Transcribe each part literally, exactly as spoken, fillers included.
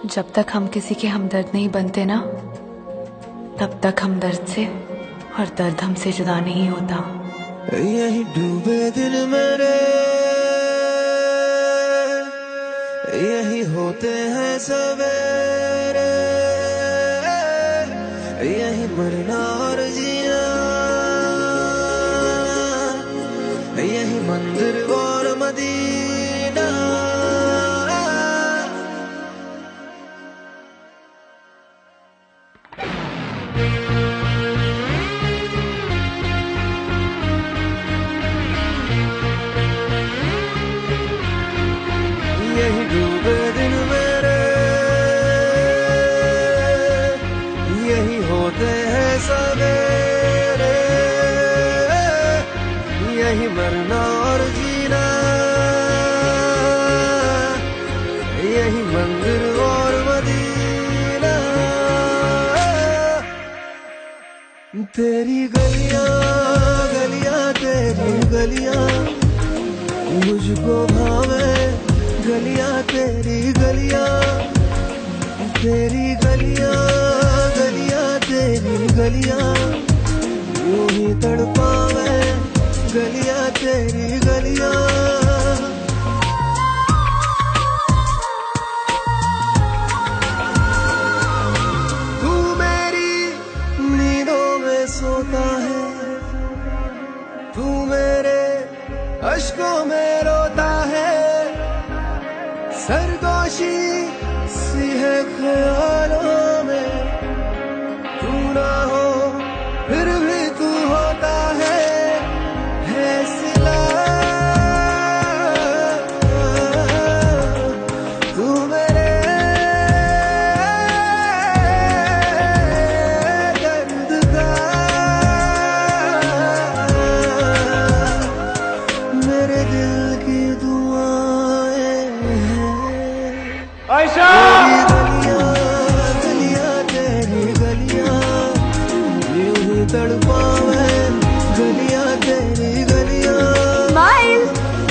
जब तक हम किसी के हमदर्द नहीं बनते ना, तब तक हम दर्द से और दर्द हमसे जुदा नहीं होता। यही डूबे दिन मेरे, यही होते हैं सवेरे, यही मरना और जीना, यही मंदिर और मदीना। यही डूबे दिन मेरे, यही होते हैं सवेरे, यही मरना और जीना, यही मंदिर और मदीना। तेरी गलियां गलियां तेरी गलियां मुझको भावे, गलियां तेरी गलियां, तेरी गलियां गलियां तेरी गलियां यूं ही तड़पावे, गलियां तेरी गलियां। तू मेरी नींदों में सोता है, तू मेरे अश्कों में रोता है, सरगोशी सी है ख्यालों में, तू ना हो फिर भी तू होता है, है सिला तू मेरे दर्द का, मेरे दिल की दुआएं आयशा। गलियां गलियां तेरी गलियां यूं ही तड़पावे, गलियां तेरी गलियां। Smile.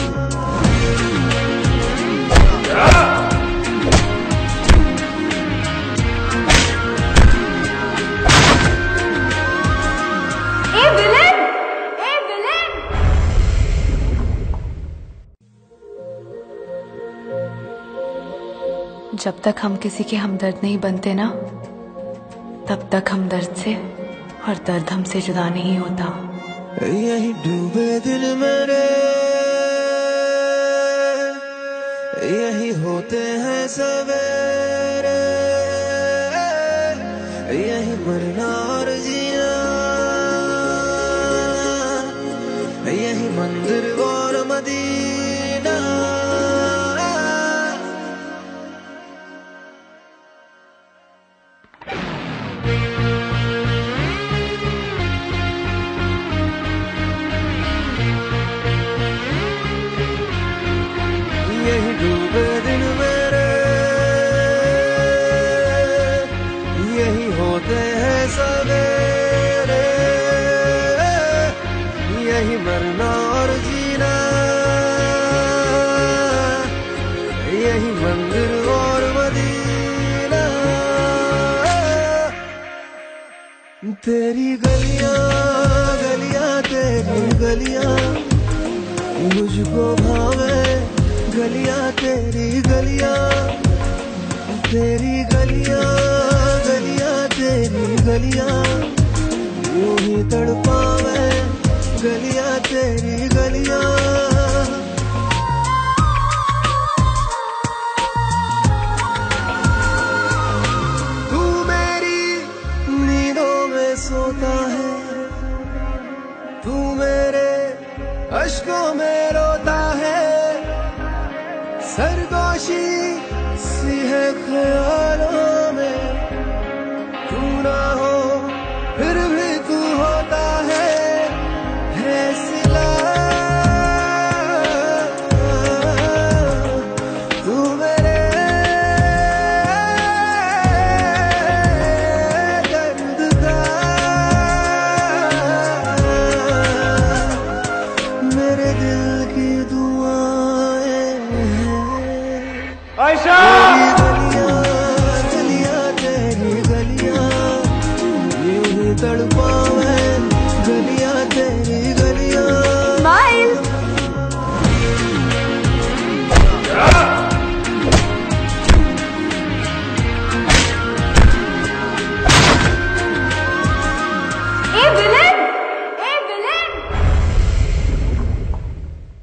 A villain, a villain. जब तक हम किसी के हमदर्द नहीं बनते ना, तब तक हम दर्द से और दर्द हमसे जुदा नहीं होता। यही डूबे दिन मेरे, यही होते हैं सवेरे, यही मरना और जीना, यही मंदिर और मदीना। यही डूबे दिन मेरे, यही होते हैं सवेरे, यही मरना और जीना, यही मंदिर और मदीना। तेरी गलियां गलियां तेरी गलियां मुझको भावे, गलियां तेरी गलियां, तेरी गलियां गलियां तेरी गलियां यूं ही तड़पावे, गलियां तेरी गलियां। तू मेरी नींदों में सोता है, तू मेरे अश्कों में रोता है, सरगोशी सी है ख्यालों में, तू ना हो फिर भी तू होता है, है सिला तू मेरे दर्द का, मेरे दिल की दुआएं आयशा। तड़पा